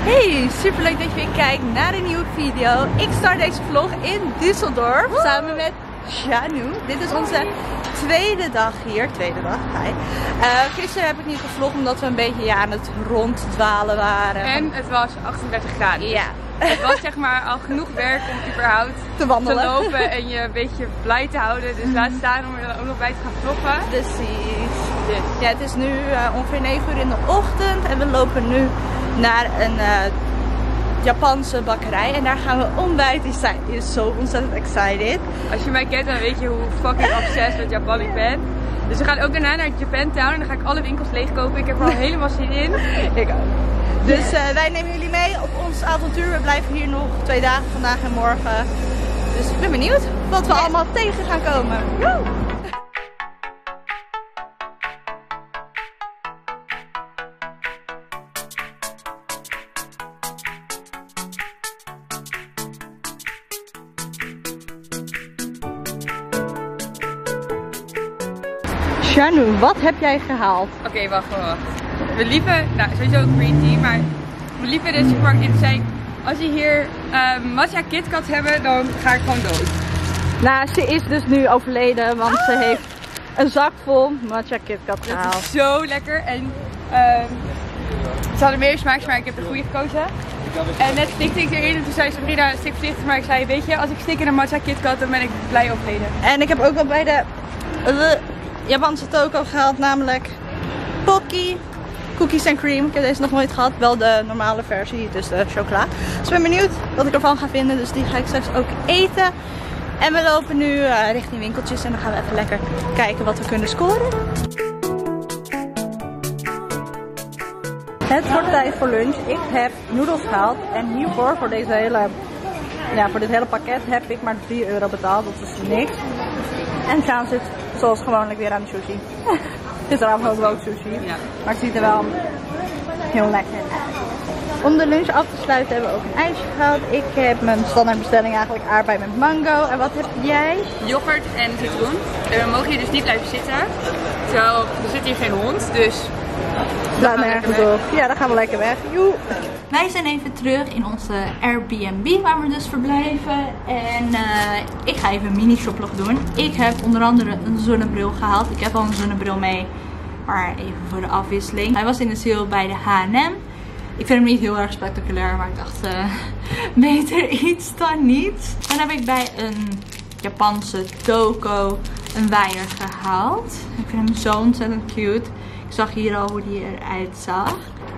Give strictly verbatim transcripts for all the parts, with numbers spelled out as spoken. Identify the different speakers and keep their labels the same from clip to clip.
Speaker 1: Hey, super leuk dat je weer kijkt naar een nieuwe video. Ik start deze vlog in Düsseldorf samen met Shanu. Dit is onze tweede dag hier. Tweede dag, hi. Uh, gisteren heb ik niet gevlogd omdat we een beetje ja, aan het ronddwalen waren.
Speaker 2: En het was achtendertig graden.
Speaker 1: Ja.
Speaker 2: Het was zeg maar al genoeg werk om überhaupt
Speaker 1: te wandelen,
Speaker 2: te lopen en je een beetje blij te houden. Dus laat staan om er dan ook nog bij te gaan vloggen.
Speaker 1: Precies. Dus. Ja, het is nu uh, ongeveer negen uur in de ochtend en we lopen nu naar een uh, Japanse bakkerij en daar gaan we ontbijten. Die is zo ontzettend excited.
Speaker 2: Als je mij kent dan weet je hoe fucking obsessed met Japan ik ben. Dus we gaan ook daarna naar Japantown en dan ga ik alle winkels leegkopen. Ik heb er al helemaal zin in.
Speaker 1: Ik ook. Dus uh, wij nemen jullie mee op ons avontuur. We blijven hier nog twee dagen, vandaag en morgen. Dus ik ben benieuwd wat we allemaal tegen gaan komen. Woe! Shanu, wat heb jij gehaald?
Speaker 2: Oké, okay, wacht, wacht. We liepen, nou sowieso green tea, maar we liepen in de supermarkt in te zijn. Als je hier uh, matcha KitKat hebben, dan ga ik gewoon dood.
Speaker 1: Nou, ze is dus nu overleden, want ah. ze heeft een zak vol matcha KitKat gehaald.
Speaker 2: Dat is zo lekker en uh, ze hadden meer smaak, maar ik heb de goede gekozen. En net stikte ik erin en toen zei Sabrina, stik voorzichtig, maar ik zei, weet je, als ik stik in een matcha KitKat, dan ben ik blij overleden.
Speaker 1: En ik heb ook al bij de, de Japanse toko gehaald, namelijk Pocky Cookies and Cream. Ik heb deze nog nooit gehad, wel de normale versie, dus de chocola. Dus ik ben benieuwd wat ik ervan ga vinden, dus die ga ik straks ook eten. En we lopen nu uh, richting winkeltjes en dan gaan we even lekker kijken wat we kunnen scoren. Het wordt tijd voor lunch. Ik heb noedels gehaald en hiervoor, voor deze hele, ja, voor dit hele pakket, heb ik maar drie euro betaald. Dat is niks. En Sjaan zit zoals gewoonlijk weer aan de sushi. Gisteravond ook wel sushi, ja. Maar het ziet er wel heel lekker uit. Om de lunch af te sluiten hebben we ook een ijsje gehaald. Ik heb mijn standaardbestelling eigenlijk aardbei met mango. En wat heb jij?
Speaker 2: Yoghurt en citroen. En we mogen hier dus niet blijven zitten. Terwijl er zit hier geen hond, dus
Speaker 1: laat nergens op. Ja, dan gaan we lekker weg. Joe. Wij zijn even terug in onze Airbnb waar we dus verblijven. En uh, ik ga even een mini shoplog doen. Ik heb onder andere een zonnebril gehaald. Ik heb al een zonnebril mee. Maar even voor de afwisseling. Hij was in de sale bij de H en M. Ik vind hem niet heel erg spectaculair. Maar ik dacht uh, beter iets dan niets. Dan heb ik bij een Japanse toko een waaier gehaald. Ik vind hem zo ontzettend cute. Ik zag hier al hoe die eruit zag.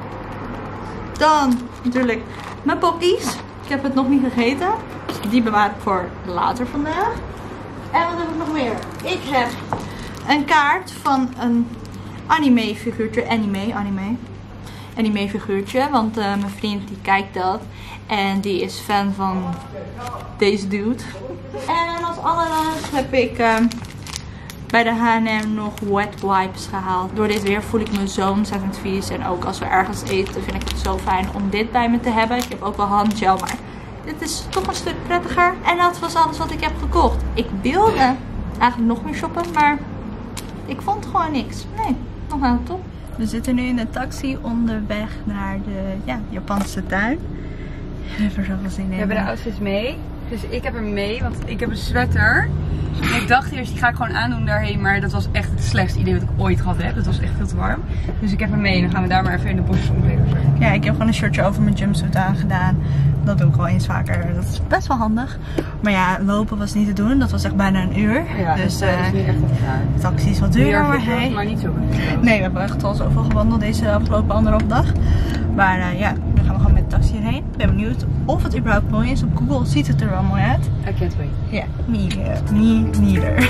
Speaker 1: Dan natuurlijk mijn poppies. Ik heb het nog niet gegeten. Dus die bewaar ik voor later vandaag. En wat heb ik nog meer? Ik heb een kaart van een anime figuurtje. Anime, anime. Anime figuurtje. Want uh, mijn vriend die kijkt dat. En die is fan van deze dude. En als allerlaatste heb ik Uh, bij de H en M nog wet wipes gehaald. Door dit weer voel ik me zo ontzettend vies. En ook als we ergens eten vind ik het zo fijn om dit bij me te hebben. Ik heb ook wel handgel, maar dit is toch een stuk prettiger. En dat was alles wat ik heb gekocht. Ik wilde eigenlijk nog meer shoppen, maar ik vond gewoon niks. Nee, nog aan het top. We zitten nu in de taxi onderweg naar de ja, Japanse tuin. Ik heb er zoveel zin in.
Speaker 2: We hebben de outfits mee. Dus ik heb hem mee, want ik heb een sweater. En ik dacht eerst, die ga ik gewoon aandoen daarheen, maar dat was echt het slechtste idee wat ik ooit gehad heb. Het was echt veel te warm. Dus ik heb hem mee en dan gaan we daar maar even in de bosjes omkleden.
Speaker 1: Ja, ik heb gewoon een shirtje over mijn jumpsuit aangedaan. Dat doe ik wel eens vaker. Dat is best wel handig. Maar ja, lopen was niet te doen. Dat was echt bijna een uur.
Speaker 2: Ja,
Speaker 1: dus
Speaker 2: dat uh, is niet echt goed gedaan.
Speaker 1: De taxi is wat duurder, maar hey.
Speaker 2: Maar niet zo goed.
Speaker 1: Nee, we hebben echt al zoveel gewandeld deze afgelopen anderhalf dag. Maar uh, ja, nu gaan we gewoon met de taxi hierheen. Ik ben benieuwd of het überhaupt mooi is. Op Google ziet het er wel mooi uit.
Speaker 2: I can't wait.
Speaker 1: Ja, yeah, me, uh, me neither.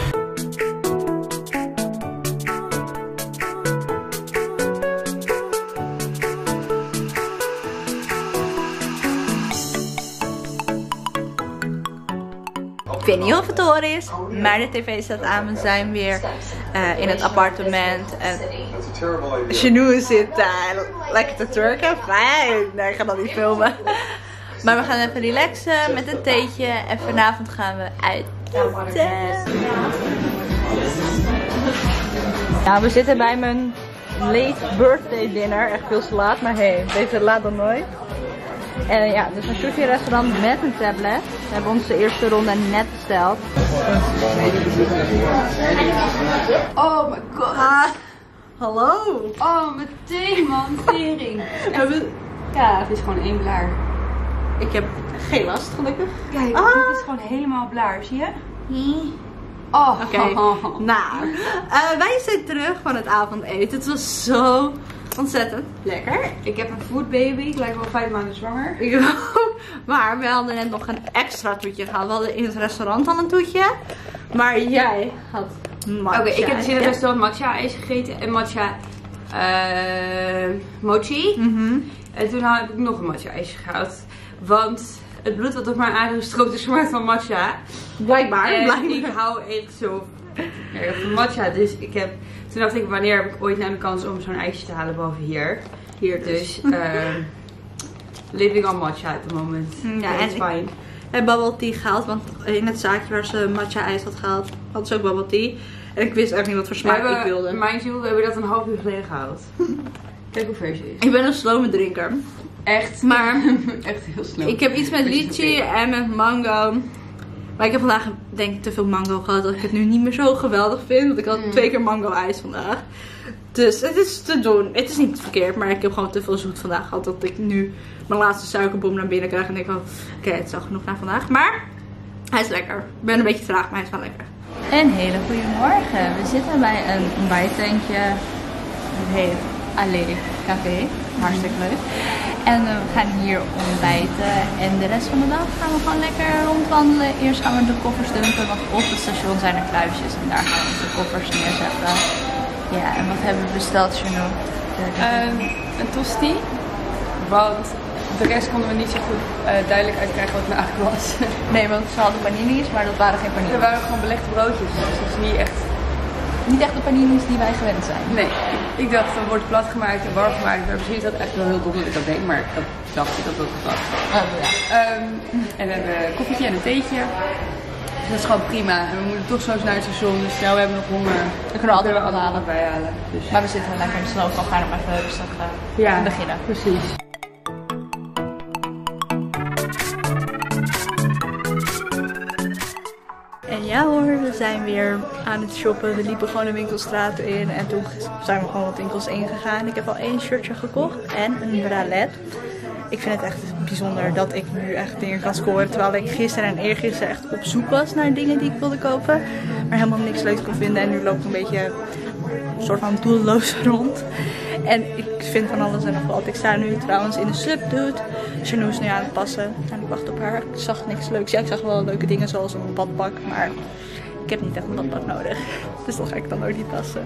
Speaker 1: Ik weet niet of het door is, maar de tv staat aan. We zijn weer uh, in het appartement. En Shanu zit uh, lekker te turken. Fijn. Nee, ik ga dat niet filmen. Maar we gaan even relaxen met een theetje. En vanavond gaan we uit eten. Ja, we zitten bij mijn late birthday dinner. Echt veel te laat, maar hey, beter laat dan nooit. En ja, dus een sushi restaurant met een tablet. We hebben onze eerste ronde net besteld.
Speaker 2: Oh my god.
Speaker 1: Ah, hallo.
Speaker 2: Oh, meteen man, tering.
Speaker 1: Ja,
Speaker 2: Het is gewoon één blaar.
Speaker 1: ik heb geen last gelukkig.
Speaker 2: Kijk,
Speaker 1: Ah.
Speaker 2: dit is gewoon helemaal blaar, zie je? Oh,
Speaker 1: Oké, okay. Nou, uh, wij zijn terug van het avondeten. Het was zo ontzettend lekker.
Speaker 2: Ik heb een food baby, ik lijk wel vijf maanden zwanger.
Speaker 1: Ik ook. Maar we hadden net nog een extra toetje gehad. We hadden in het restaurant al een toetje. Maar jij had matcha.
Speaker 2: Oké, okay, ik heb dus in het restaurant matcha ijs gegeten en matcha uh, mochi.
Speaker 1: Mm-hmm.
Speaker 2: En toen heb ik nog een matcha ijsje gehaald. Want het bloed wat op mijn adem stroomt is smaakt van matcha.
Speaker 1: Blijkbaar.
Speaker 2: En
Speaker 1: blijkbaar.
Speaker 2: ik hou echt zo erg van matcha. Dus ik heb, toen dacht ik, wanneer heb ik ooit nou de kans om zo'n ijsje te halen boven hier.
Speaker 1: Hier dus.
Speaker 2: Dus uh, living on matcha at the moment.
Speaker 1: Ja, en fijn. Ik heb bubble tea gehaald, want in het zaakje waar ze matcha ijs had gehaald, had ze ook bubble tea. En ik wist echt niet wat voor smaak
Speaker 2: hebben,
Speaker 1: ik wilde.
Speaker 2: Mind you, we hebben dat een half uur geleden gehaald. Kijk hoe vers het is.
Speaker 1: Ik ben een slome drinker.
Speaker 2: Echt?
Speaker 1: Maar
Speaker 2: echt heel slow.
Speaker 1: Ik heb iets met lychee en met mango. Maar ik heb vandaag denk ik te veel mango gehad dat ik het nu niet meer zo geweldig vind. Want ik had mm. twee keer mango ijs vandaag. Dus het is te doen. Het is niet verkeerd, maar ik heb gewoon te veel zoet vandaag gehad. Dat ik nu mijn laatste suikerbom naar binnen krijg. En denk van, oké, okay, het is al genoeg na vandaag. Maar hij is lekker. Ik ben een beetje traag, maar hij is wel lekker. Een hele goede morgen. We zitten bij een ontbijttentje. Het heet Allée Café. Hartstikke leuk. En uh, we gaan hier ontbijten. En de rest van de dag gaan we gewoon lekker rondwandelen. Eerst gaan we de koffers dumpen. Want op het station zijn er kluisjes. En daar gaan we onze koffers neerzetten. Ja, en wat hebben we besteld, Jano?
Speaker 2: Um, een tosti. Want de rest konden we niet zo goed uh, duidelijk uitkrijgen wat het nou eigenlijk was.
Speaker 1: Nee, want ze hadden paninis, maar dat waren geen paninis.
Speaker 2: Er waren gewoon belegde broodjes. Dus dat is niet echt...
Speaker 1: Niet echt de paninis die wij gewend zijn.
Speaker 2: Nee, ik dacht dan wordt plat gemaakt en warm gemaakt. Maar misschien is dat echt wel heel dom dat ik dat denk, maar dat dacht ik dat ook was.
Speaker 1: Oh, ja.
Speaker 2: Um, en we hebben een koffietje en een theetje. Dus dat is gewoon prima. En we moeten toch zo snel naar het station, dus nou, we hebben nog honger.
Speaker 1: We kunnen altijd wel halen.
Speaker 2: Bij halen. Dus.
Speaker 1: Maar we zitten lekker in de sloot, dan gaan we maar even rustig uh,
Speaker 2: ja,
Speaker 1: beginnen.
Speaker 2: Precies.
Speaker 1: En ja hoor, we zijn weer aan het shoppen. We liepen gewoon de winkelstraten in en toen zijn we gewoon wat winkels ingegaan. Ik heb al één shirtje gekocht en een bralette. Ik vind het echt bijzonder dat ik nu echt dingen kan scoren. Terwijl ik gisteren en eergisteren echt op zoek was naar dingen die ik wilde kopen. Maar helemaal niks leuks kon vinden. En nu loop ik een beetje een soort van doelloos rond. En ik vind van alles en nog wat. Ik sta nu trouwens in de Subdude. Jano is nu aan het passen. En ik wacht op haar. Ik zag niks leuks. Ja, ik zag wel leuke dingen zoals een badpak. Maar ik heb niet echt een badpak nodig. Dus dan ga ik dan ook niet passen.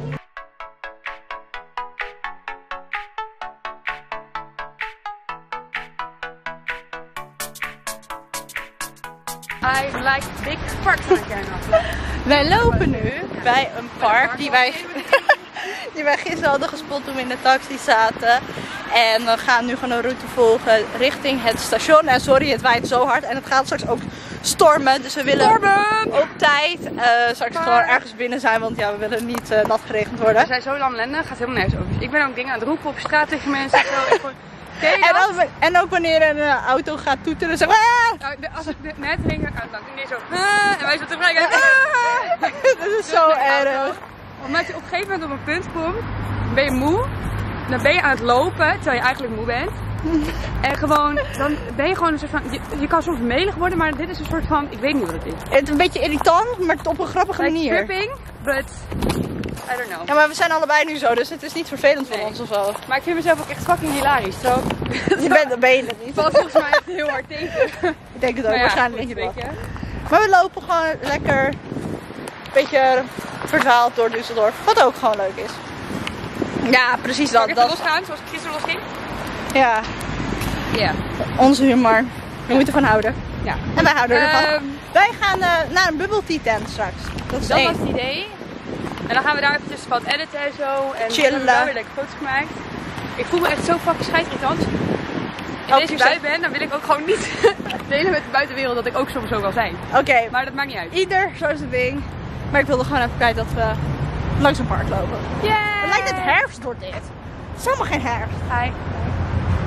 Speaker 2: I like big parks again.
Speaker 1: Wij lopen nu bij een park die wij, die wij gisteren hadden gespot toen we in de taxi zaten. En we gaan nu gewoon een route volgen richting het station. En sorry, het waait zo hard en het gaat straks ook stormen. Dus we willen stormen! Op tijd uh, straks gewoon ergens binnen zijn. Want ja, we willen niet uh, nat geregend worden.
Speaker 2: We zijn zo lamlendig, gaat helemaal nergens over. Ik ben ook dingen aan het roepen op straat tegen mensen. Zo, gewoon...
Speaker 1: En, als we, en ook wanneer een uh, auto gaat toeteren, zeg maar.
Speaker 2: Nou, als ik net ging ik uit, dan ging je zo. Ah, en wij zo tegelijk. Ah,
Speaker 1: dat is zo erg.
Speaker 2: Omdat je op een gegeven moment op een punt komt, ben je moe. Dan ben je aan het lopen, terwijl je eigenlijk moe bent. En gewoon, dan ben je gewoon een soort van, je, je kan soms melig worden, maar dit is een soort van, ik weet niet wat het is.
Speaker 1: Het is een beetje irritant, maar op een grappige
Speaker 2: like
Speaker 1: manier.
Speaker 2: Tripping, but I don't know.
Speaker 1: Ja, maar we zijn allebei nu zo, dus het is niet vervelend voor
Speaker 2: nee.
Speaker 1: ons of zo.
Speaker 2: Maar ik vind mezelf ook echt fucking hilarisch. Zo.
Speaker 1: Je bent, dan ben je het niet.
Speaker 2: Valt volgens mij echt heel hard tegen.
Speaker 1: Ik denk het ook,
Speaker 2: ja,
Speaker 1: waarschijnlijk
Speaker 2: goed,
Speaker 1: denk je
Speaker 2: wel.
Speaker 1: Maar we lopen gewoon lekker een beetje verdwaald door Düsseldorf, wat ook gewoon leuk is. Ja, precies dat.
Speaker 2: Zal ik even losgaan, zoals ik gisteren losging?
Speaker 1: Ja.
Speaker 2: Ja.
Speaker 1: Onze humor. We moeten van houden.
Speaker 2: Ja.
Speaker 1: En wij houden ervan.
Speaker 2: Um,
Speaker 1: wij gaan uh, naar een bubble tea tent straks. Dat is
Speaker 2: dat
Speaker 1: één.
Speaker 2: was het idee. En dan gaan we daar eventjes wat editen en zo. En
Speaker 1: chillen.
Speaker 2: we hebben daar weer lekker foto's gemaakt. Ik voel me echt zo fucking scheidrirritant. In
Speaker 1: oh,
Speaker 2: deze bui ben, dan wil ik ook gewoon niet delen met de buitenwereld dat ik ook soms zo kan zijn.
Speaker 1: Oké. Okay.
Speaker 2: Maar dat maakt niet uit.
Speaker 1: Ieder zo is het ding. Maar ik wilde gewoon even kijken dat we langs een park lopen.
Speaker 2: Yeah.
Speaker 1: Het lijkt net herfst door dit. Het is helemaal geen herfst.
Speaker 2: Hi.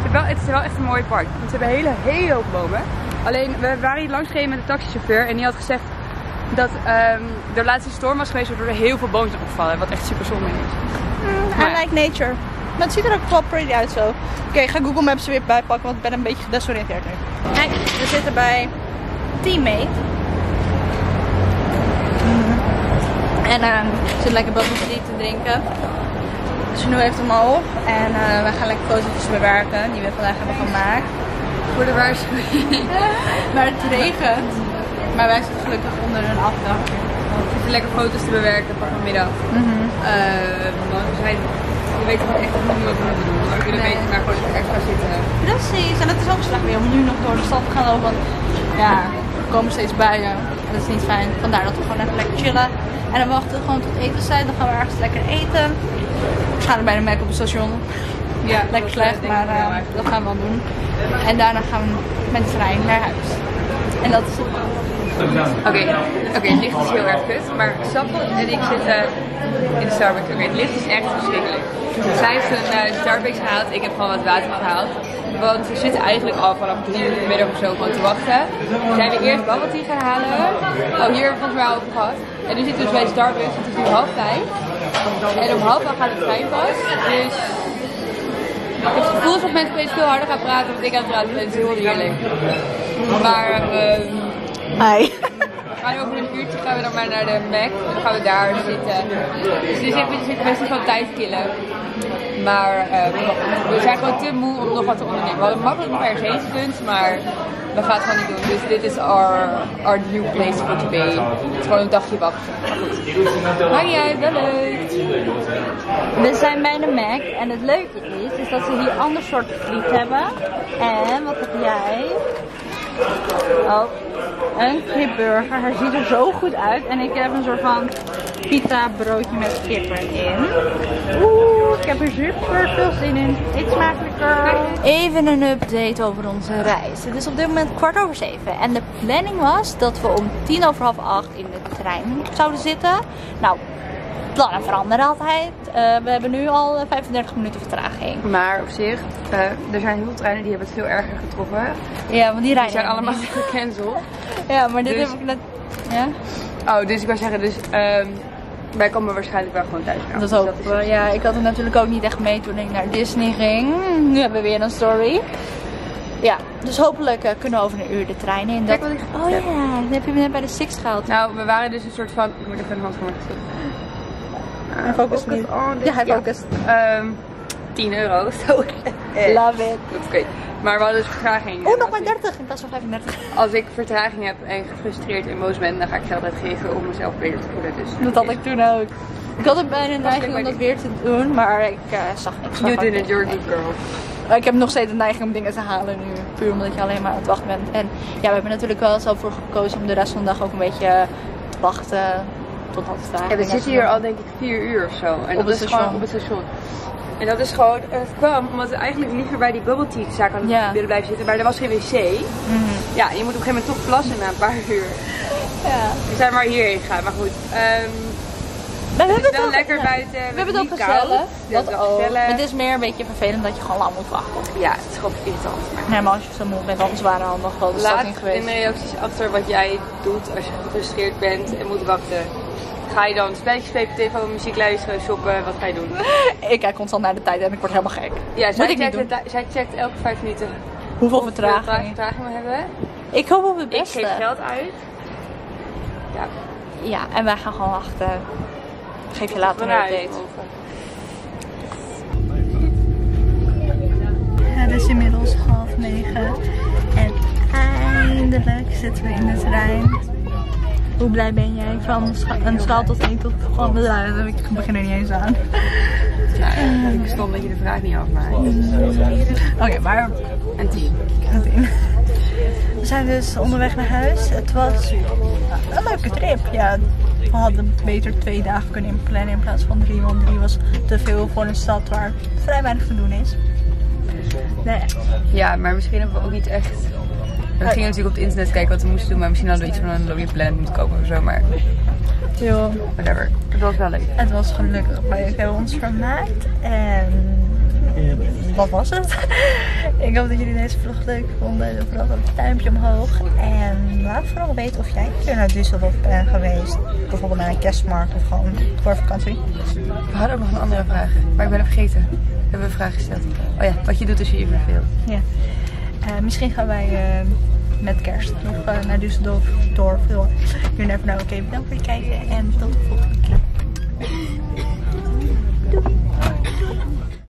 Speaker 2: het, wel, het is wel echt een mooi park. Want ze hebben hele, hele hoge bomen. Alleen, we waren hier langs gereden met de taxichauffeur en die had gezegd dat um, er laatst een storm was geweest waardoor er heel veel bomen zijn opgevallen. Wat echt super zonde is.
Speaker 1: Mm, I like nature. Maar het ziet er ook wel pretty uit zo. Oké, okay, ik ga Google Maps er weer bij pakken, want ik ben een beetje gedesoriënteerd nu. Kijk, we zitten bij Teammate. Mm. En uh, ik zit lekker bubble tea te drinken. Dus nu heeft hem al. En uh, we gaan lekker foto's bewerken die we vandaag hebben gemaakt.
Speaker 2: Voor de waarschuwing.
Speaker 1: Maar het regent. Maar wij zitten gelukkig onder een afdakje.
Speaker 2: We zitten lekker foto's te bewerken van vanmiddag. Mm -hmm. uh, maar we zijn, we weten gewoon echt nog niet wat we moeten doen. Maar we willen nee. weten maar gewoon even extra zitten.
Speaker 1: Precies. En het is ook slecht weer om nu nog door de stad te gaan lopen. Want ja, we komen steeds buien. En dat is niet fijn. Vandaar dat we gewoon even lekker chillen. En dan wachten we gewoon tot etenstijd. Dan gaan we ergens lekker eten. We gaan er bijna merken op het station. Ja, lekker slecht, maar uh, dat gaan we wel doen. En daarna gaan we met de trein naar huis. En dat is het.
Speaker 2: Oké, okay. okay, het licht is heel erg kut, maar Sappel en ik zitten in de Starbucks. Oké, okay, het licht is echt verschrikkelijk. Zij heeft een uh, Starbucks gehaald, ik heb gewoon wat water gehaald. Want we zitten eigenlijk al vanaf drie uur middag of zo gewoon te wachten. We zijn we eerst bubble tea gaan halen. Oh, hier hebben we het maar over gehad. En nu zitten we dus bij Starbucks, het is nu half vijf. En om half vijf gaat de trein pas. Dus ik heb het gevoel dat mensen opeens veel harder gaan praten dan ik aan het praten ben. Het is heel heerlijk. Maar um,
Speaker 1: hi.
Speaker 2: We gaan over een uurtje gaan we dan maar naar de Mac. En dan gaan we daar zitten. Dus nu zitten we zitten best wel tijd killen. Maar uh, we zijn gewoon te moe om nog wat te ondernemen. We hadden makkelijk nog ergens heen gekund, maar we gaan het gewoon niet doen. Dus dit is our, our new place for today. Het is gewoon een dagje wachten. Maakt niet uit, wel leuk.
Speaker 1: We zijn bij de Mac en het leuke is, is dat ze hier ander soort friet hebben. En wat heb jij? Oh, een kipburger. Hij ziet er zo goed uit. En ik heb een soort van pita broodje met kip erin. Oeh, ik heb er super veel zin in. Eet smakelijker. Even een update over onze reis. Het is op dit moment kwart over zeven. En de planning was dat we om tien over half acht in de trein zouden zitten. Nou, plannen veranderen altijd. Uh, we hebben nu al vijfendertig minuten vertraging.
Speaker 2: Maar op zich, uh, er zijn heel veel treinen die hebben het veel erger getroffen.
Speaker 1: Ja, want die rijden
Speaker 2: die zijn allemaal gecanceld.
Speaker 1: Ja, maar dit
Speaker 2: dus,
Speaker 1: heb ik net... Ja?
Speaker 2: Oh, dus ik wou zeggen, dus um, wij komen waarschijnlijk wel gewoon thuis gaan.
Speaker 1: Dat hoop ik. Dus ja, ik had het natuurlijk ook niet echt mee toen ik naar Disney ging. Nu hebben we weer een story. Ja, dus hopelijk uh, kunnen we over een uur de trein in. Dat...
Speaker 2: Kijk wat ik
Speaker 1: oh heb. Ja, dat heb je net bij de Six gehaald.
Speaker 2: Nou, we waren dus een soort van... Ik moet even een hand gaan maken.
Speaker 1: Hij focust niet.
Speaker 2: Oh,
Speaker 1: ja, hij focust.
Speaker 2: Ja. Um, tien euro. So.
Speaker 1: Love it.
Speaker 2: Oké. Okay. Maar we hadden dus vertraging.
Speaker 1: Oh, nog maar dertig in plaats van vijfendertig.
Speaker 2: Als ik vertraging heb en gefrustreerd en boos ben, dan ga ik geld uitgeven om mezelf beter te voelen. Dus
Speaker 1: dat had ik toen ook. Ik had het bijna een neiging om dat weer te doen, maar ik uh, zag niks.
Speaker 2: You did it, you're a good girl.
Speaker 1: Ik heb nog steeds de neiging om dingen te halen nu. Puur omdat je alleen maar aan het wachten bent. En ja, we hebben natuurlijk wel zo voor gekozen om de rest van de dag ook een beetje te wachten. Tot half vijf.
Speaker 2: Ja, we zitten hier al denk ik vier uur of zo. En
Speaker 1: op
Speaker 2: dat
Speaker 1: is
Speaker 2: station. gewoon op het station. En dat is gewoon, het kwam omdat we eigenlijk liever bij die bubble tea zaak hadden ja. willen blijven zitten. Maar er was geen wc. Mm-hmm. Ja, je moet op een gegeven moment toch plassen na een paar uur. Ja. We zijn maar hierheen gegaan, maar goed. Um,
Speaker 1: we hebben het
Speaker 2: wel
Speaker 1: ook,
Speaker 2: lekker
Speaker 1: ja.
Speaker 2: buiten.
Speaker 1: We, we hebben het ook gezellig.
Speaker 2: Dat is ook gezellig.
Speaker 1: Het is meer een beetje vervelend dat je gewoon lang moet wachten.
Speaker 2: Ja, het is gewoon irritant.
Speaker 1: Nee, maar als je zo moe bent, anders waren we al nog wel de stad in geweest.
Speaker 2: Laat in de reacties achter wat jij doet als je gefrustreerd bent en moet wachten. Ga je dan spelletjes spelen, tv, muziek luisteren, shoppen, wat ga je doen?
Speaker 1: Ik kijk constant naar de tijd en ik word helemaal gek.
Speaker 2: Ja, zij, checkt, zij checkt elke vijf minuten
Speaker 1: hoeveel vertraging
Speaker 2: vertraging we hebben.
Speaker 1: Ik hoop op het beste.
Speaker 2: Ik geef geld uit. Ja.
Speaker 1: Ja, en wij gaan gewoon wachten. Geef je later een update. Ja, het is inmiddels half negen. En eindelijk zitten we in de trein. Hoe blij ben jij? Van een schaal tot één tot gewoon de luiden. Ik begin er niet eens aan.
Speaker 2: Nou, ik stond dat je de vraag niet afmaakt.
Speaker 1: Oké, okay, maar...
Speaker 2: Een tien.
Speaker 1: Een tien. We zijn dus onderweg naar huis. Het was een leuke trip. Ja, we hadden beter twee dagen kunnen inplannen in plaats van drie. Want drie was te veel voor een stad waar vrij weinig te doen is. Nee.
Speaker 2: Ja, maar misschien hebben we ook niet echt... We gingen natuurlijk op het internet kijken wat we moesten doen, maar misschien hadden we iets van een Lonely Planet moeten kopen of zo, maar...
Speaker 1: Yo.
Speaker 2: Whatever. Het was wel leuk.
Speaker 1: Het was gelukkig leuk. We hebben ons vermaakt en wat was het? Ik hoop dat jullie deze vlog leuk vonden. Doe vooral een duimpje omhoog. En laat vooral weten of jij een keer naar Düsseldorf bent geweest. Bijvoorbeeld naar een kerstmarkt of gewoon voor vakantie.
Speaker 2: We hadden ook nog een andere vraag, maar ik ben het vergeten. We hebben een vraag gesteld. Oh ja, wat je doet als je je verveelt.
Speaker 1: Ja. Uh, misschien gaan wij uh, met kerst nog uh, naar Düsseldorf door. You never know. Oké, okay, bedankt voor het kijken en tot de volgende keer.